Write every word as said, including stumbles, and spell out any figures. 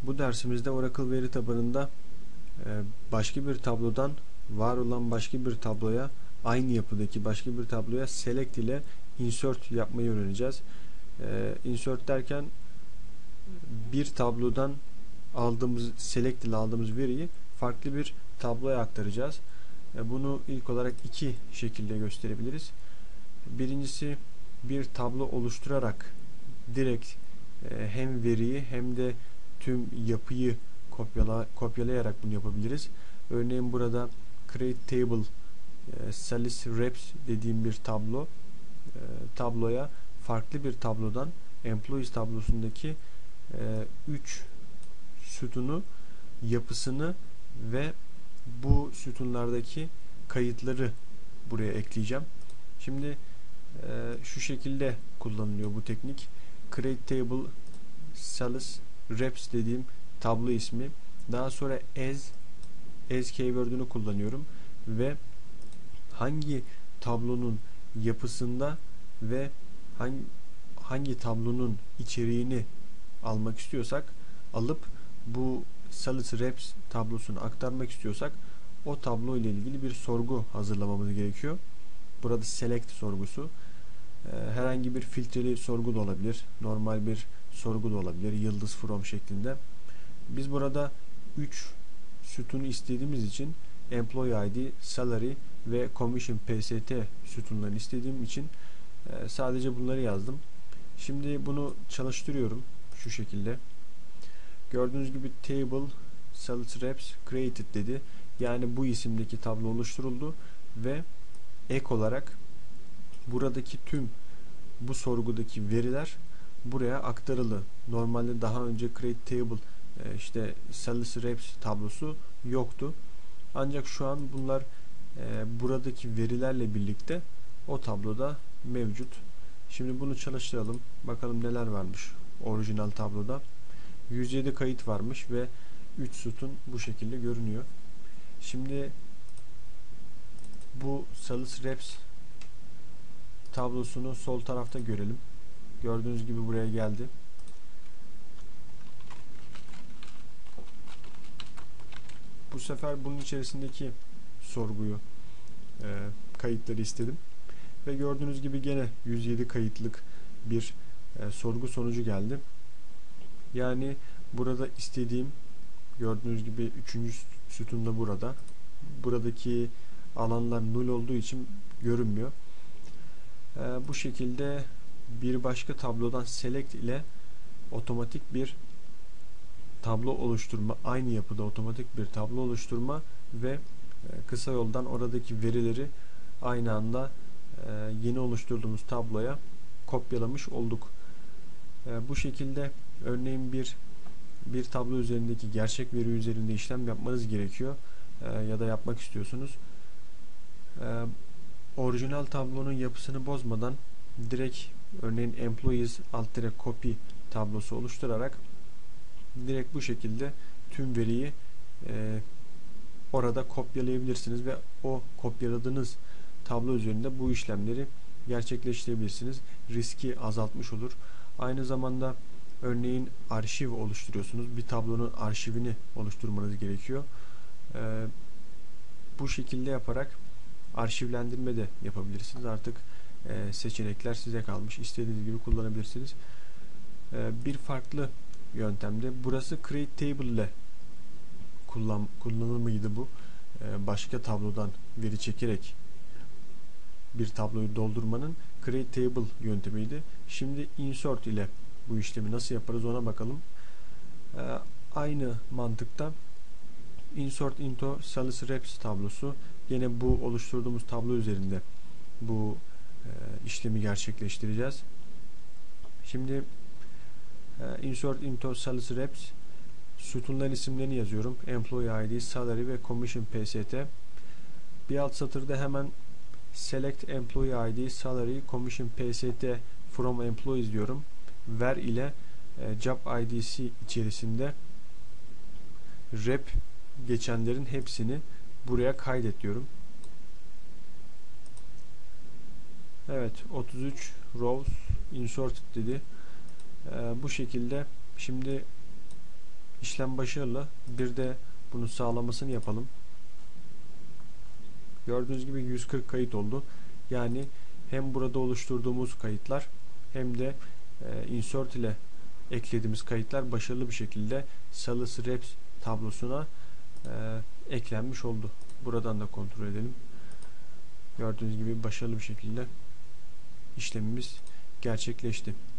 Bu dersimizde Oracle veri tabanında başka bir tablodan var olan başka bir tabloya, aynı yapıdaki başka bir tabloya select ile insert yapmayı öğreneceğiz. Insert derken bir tablodan aldığımız, select ile aldığımız veriyi farklı bir tabloya aktaracağız. Bunu ilk olarak iki şekilde gösterebiliriz. Birincisi, bir tablo oluşturarak direkt hem veriyi hem de tüm yapıyı kopyala, kopyalayarak bunu yapabiliriz. Örneğin burada create table sales reps dediğim bir tablo tabloya farklı bir tablodan employees tablosundaki üç sütunu, yapısını ve bu sütunlardaki kayıtları buraya ekleyeceğim. Şimdi e, şu şekilde kullanılıyor bu teknik. Create table sales reps dediğim tablo ismi. Daha sonra as as keyword'ünü kullanıyorum ve hangi tablonun yapısında ve hangi hangi tablonun içeriğini almak istiyorsak, alıp bu sales reps tablosunu aktarmak istiyorsak o tablo ile ilgili bir sorgu hazırlamamız gerekiyor. Burada select sorgusu. Ee, herhangi bir filtreli sorgu da olabilir. Normal bir sorgu da olabilir. Yıldız from şeklinde. Biz burada üç sütunu istediğimiz için employee I D, salary ve commission P S T sütunlarını istediğim için e, sadece bunları yazdım. Şimdi bunu çalıştırıyorum şu şekilde. Gördüğünüz gibi table sales reps created dedi. Yani bu isimdeki tablo oluşturuldu ve ek olarak buradaki tüm bu sorgudaki veriler buraya aktarıldı. Normalde daha önce create table işte sales reps tablosu yoktu. Ancak şu an bunlar e, buradaki verilerle birlikte o tabloda mevcut. Şimdi bunu çalıştıralım. Bakalım neler varmış orijinal tabloda. yüz yedi kayıt varmış ve üç sütun bu şekilde görünüyor. Şimdi bu sales reps tablosunu sol tarafta görelim. Gördüğünüz gibi buraya geldi. Bu sefer bunun içerisindeki sorguyu e, kayıtları istedim. Ve gördüğünüz gibi gene yüz yedi kayıtlık bir e, sorgu sonucu geldi. Yani burada istediğim, gördüğünüz gibi üçüncü sütunda burada. Buradaki alanlar null olduğu için görünmüyor. Ee, bu şekilde bir başka tablodan select ile otomatik bir tablo oluşturma, aynı yapıda otomatik bir tablo oluşturma ve e, kısa yoldan oradaki verileri aynı anda e, yeni oluşturduğumuz tabloya kopyalamış olduk. E, bu şekilde örneğin bir bir tablo üzerindeki gerçek veri üzerinde işlem yapmanız gerekiyor e, ya da yapmak istiyorsunuz. E, orijinal tablonun yapısını bozmadan direkt örneğin employees alt dire copy tablosu oluşturarak direkt bu şekilde tüm veriyi e, orada kopyalayabilirsiniz ve o kopyaladığınız tablo üzerinde bu işlemleri gerçekleştirebilirsiniz. Riski azaltmış olur. Aynı zamanda örneğin arşiv oluşturuyorsunuz. Bir tablonun arşivini oluşturmanız gerekiyor. Ee, bu şekilde yaparak arşivlendirme de yapabilirsiniz. Artık e, seçenekler size kalmış. İstediğiniz gibi kullanabilirsiniz. Ee, bir farklı yöntemde burası create table ile kullan, kullanılmıydı bu. Ee, başka tablodan veri çekerek bir tabloyu doldurmanın create table yöntemiydi. Şimdi insert ile bu işlemi nasıl yaparız ona bakalım. Ee, aynı mantıkta insert into sales reps tablosu, yine bu oluşturduğumuz tablo üzerinde bu e, işlemi gerçekleştireceğiz. Şimdi e, insert into sales reps sütunların isimlerini yazıyorum. Employee I D, salary ve commission P S T. Bir alt satırda hemen select employee I D, salary, commission P S T from employees diyorum. Ver ile e, job I D'si içerisinde rep geçenlerin hepsini buraya kaydet diyorum. Evet, otuz üç rows inserted dedi. E, bu şekilde şimdi İşlem başarılı. Bir de bunu sağlamasını yapalım. Gördüğünüz gibi yüz kırk kayıt oldu. Yani hem burada oluşturduğumuz kayıtlar hem de e, insert ile eklediğimiz kayıtlar başarılı bir şekilde Salus Reps tablosuna e, eklenmiş oldu. Buradan da kontrol edelim. Gördüğünüz gibi başarılı bir şekilde işlemimiz gerçekleşti.